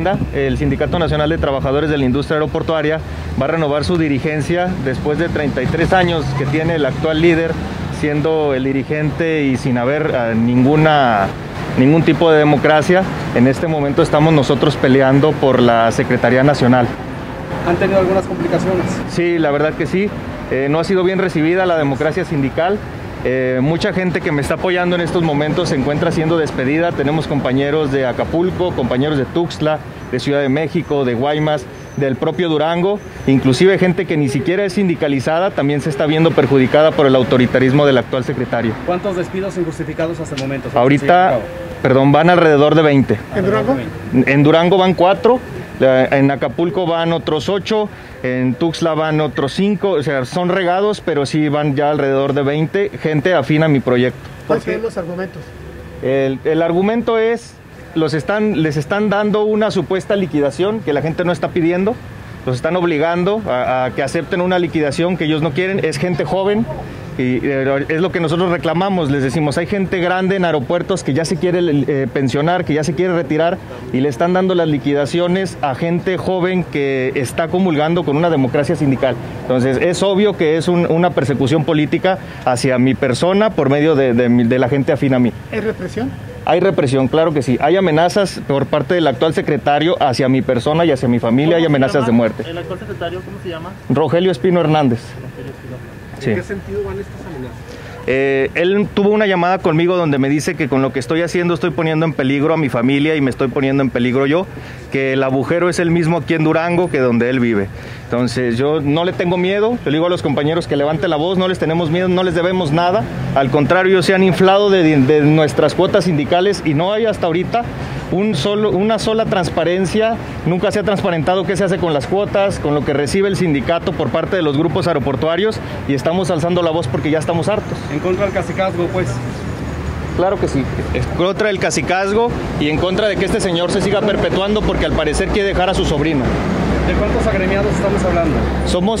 SINDA, el Sindicato Nacional de Trabajadores de la Industria Aeroportuaria, va a renovar su dirigencia después de 33 años que tiene el actual líder siendo el dirigente y sin haber ningún tipo de democracia. En este momento estamos nosotros peleando por la Secretaría Nacional. ¿Han tenido algunas complicaciones? Sí, la verdad que sí. No ha sido bien recibida la democracia sindical. Mucha gente que me está apoyando en estos momentos se encuentra siendo despedida. Tenemos compañeros de Acapulco, compañeros de Tuxtla, de Ciudad de México, de Guaymas, del propio Durango, inclusive gente que ni siquiera es sindicalizada también se está viendo perjudicada por el autoritarismo del actual secretario. ¿Cuántos despidos injustificados hasta el momento? Ahorita, van alrededor de 20. ¿En Durango? En Durango van 4, en Acapulco van otros 8, en Tuxtla van otros 5, o sea, son regados, pero sí van ya alrededor de 20, gente afín a mi proyecto. ¿Cuáles son los argumentos? El argumento es, les están dando una supuesta liquidación que la gente no está pidiendo, los están obligando a que acepten una liquidación que ellos no quieren, es gente joven. Y es lo que nosotros reclamamos, les decimos, hay gente grande en aeropuertos que ya se quiere pensionar, que ya se quiere retirar y le están dando las liquidaciones a gente joven que está comulgando con una democracia sindical. Entonces es obvio que es una persecución política hacia mi persona por medio de la gente afín a mí. ¿Es represión? Hay represión, claro que sí. Hay amenazas por parte del actual secretario hacia mi persona y hacia mi familia, hay amenazas de muerte. ¿El actual secretario cómo se llama? Rogelio Espino Hernández. ¿En qué sentido van estas amenazas? Él tuvo una llamada conmigo donde me dice que con lo que estoy haciendo estoy poniendo en peligro a mi familia y me estoy poniendo en peligro yo, que el agujero es el mismo aquí en Durango que donde él vive. Entonces yo no le tengo miedo, le digo a los compañeros que levanten la voz, no les tenemos miedo, no les debemos nada, al contrario, ellos se han inflado de nuestras cuotas sindicales y no hay hasta ahorita una sola transparencia, nunca se ha transparentado qué se hace con las cuotas, con lo que recibe el sindicato por parte de los grupos aeroportuarios y estamos alzando la voz porque ya estamos hartos. ¿En contra del cacicazgo, pues? Claro que sí, en contra del cacicazgo y en contra de que este señor se siga perpetuando porque al parecer quiere dejar a su sobrino. ¿De cuántos agremiados estamos hablando? Somos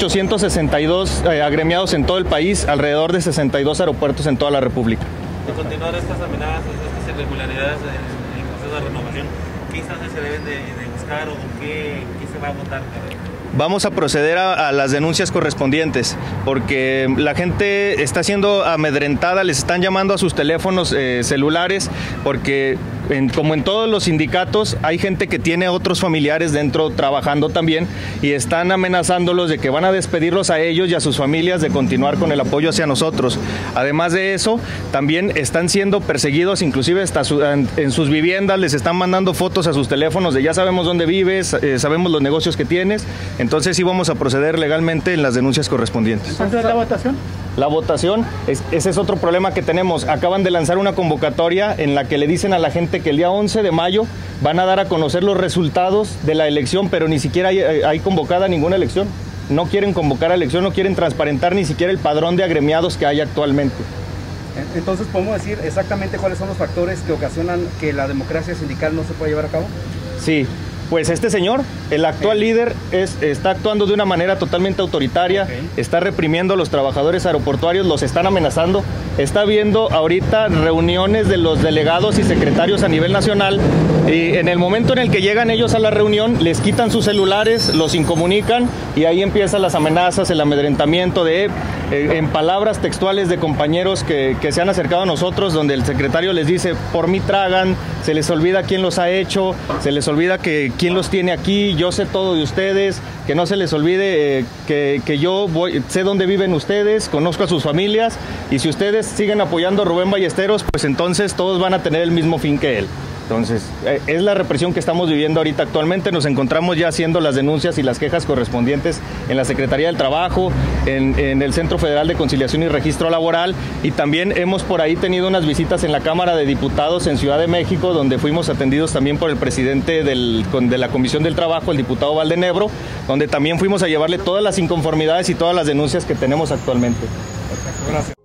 3.862 agremiados en todo el país, alrededor de 62 aeropuertos en toda la República. De continuar estas amenazas, estas irregularidades en el proceso de renovación, ¿qué instancias se deben de buscar o qué se va a votar? Vamos a proceder a las denuncias correspondientes porque la gente está siendo amedrentada, les están llamando a sus teléfonos celulares porque como en todos los sindicatos hay gente que tiene otros familiares dentro trabajando también y están amenazándolos de que van a despedirlos a ellos y a sus familias de continuar con el apoyo hacia nosotros. Además de eso, también están siendo perseguidos, inclusive hasta en sus viviendas, les están mandando fotos a sus teléfonos de ya sabemos dónde vives, sabemos los negocios que tienes. Entonces sí vamos a proceder legalmente en las denuncias correspondientes. ¿Cuándo es la votación? La votación, ese es otro problema que tenemos. Acaban de lanzar una convocatoria en la que le dicen a la gente que el día 11 de mayo van a dar a conocer los resultados de la elección, pero ni siquiera hay convocada ninguna elección. No quieren convocar a elección, no quieren transparentar ni siquiera el padrón de agremiados que hay actualmente. Entonces, ¿podemos decir exactamente cuáles son los factores que ocasionan que la democracia sindical no se pueda llevar a cabo? Sí. Pues este señor, el actual líder, está actuando de una manera totalmente autoritaria, está reprimiendo a los trabajadores aeroportuarios, los están amenazando, está viendo ahorita reuniones de los delegados y secretarios a nivel nacional y en el momento en el que llegan ellos a la reunión les quitan sus celulares, los incomunican y ahí empiezan las amenazas, el amedrentamiento en palabras textuales de compañeros que se han acercado a nosotros donde el secretario les dice, por mí tragan, se les olvida quién los ha hecho, se les olvida quién los tiene aquí, yo sé todo de ustedes, que no se les olvide que yo sé dónde viven ustedes, conozco a sus familias y si ustedes siguen apoyando a Rubén Ballesteros, pues entonces todos van a tener el mismo fin que él. Entonces, es la represión que estamos viviendo ahorita actualmente. Nos encontramos ya haciendo las denuncias y las quejas correspondientes en la Secretaría del Trabajo, en el Centro Federal de Conciliación y Registro Laboral y también hemos por ahí tenido unas visitas en la Cámara de Diputados en Ciudad de México, donde fuimos atendidos también por el presidente de la Comisión del Trabajo, el diputado Valdenebro, donde también fuimos a llevarle todas las inconformidades y todas las denuncias que tenemos actualmente. Gracias.